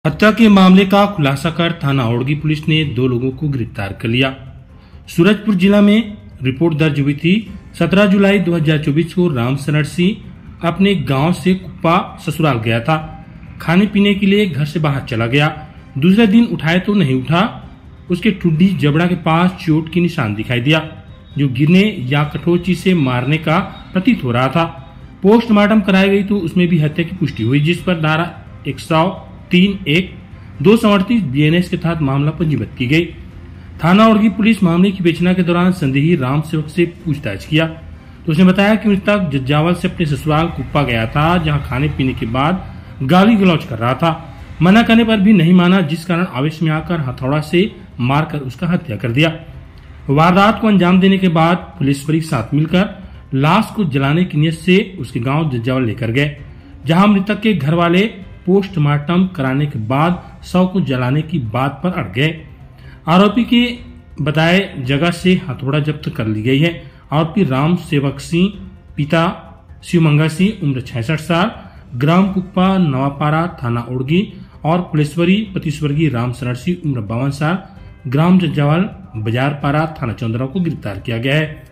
हत्या के मामले का खुलासा कर थाना औड़गी पुलिस ने 2 लोगों को गिरफ्तार कर लिया। सूरजपुर जिला में रिपोर्ट दर्ज हुई थी। 17 जुलाई 2024 को राम शरण सिंह अपने गांव से कुप्पा ससुराल गया था। खाने पीने के लिए घर से बाहर चला गया। दूसरे दिन उठाए तो नहीं उठा। उसके ठुड्डी जबड़ा के पास चोट की निशान दिखाई दिया, जो गिरने या कठोर चीज से मारने का प्रतीत हो रहा था। पोस्टमार्टम कराई गई तो उसमें भी हत्या की पुष्टि हुई, जिस पर धारा 103(1)(2) BNS के तहत मामला पंजीबद्ध की गई। थाना औड़गी पुलिस मामले की विवेचना के दौरान संदेही राम सेवक से पूछताछ किया तो उसने बताया कि मृतक जज्जावल से अपने ससुराल कुप्पा गया था, जहां खाने पीने के बाद गाली गलौज कर रहा था। मना करने पर भी नहीं माना, जिस कारण आवेश में आकर हथौड़ा से मारकर उसका हत्या कर दिया। वारदात को अंजाम देने के बाद पुलिस के साथ मिलकर लाश को जलाने की नियत से उसके गांव जज्जावल लेकर गए, जहां मृतक के घर वाले पोस्टमार्टम कराने के बाद शव को जलाने की बात पर अड़ गए। आरोपी के बताए जगह से हथौड़ा जब्त कर ली गई है। आरोपी राम सेवक सिंह, पिता शिवमंगल सिंह, उम्र 66 साल, ग्राम कुप्पा नवापारा, थाना औड़गी, और कुलेश्वरी पति स्वर्गीय राम शरण सिंह, उम्र 52 साल, ग्राम जज्जावल, बाजार पारा, थाना चंद्रा को गिरफ्तार किया गया है।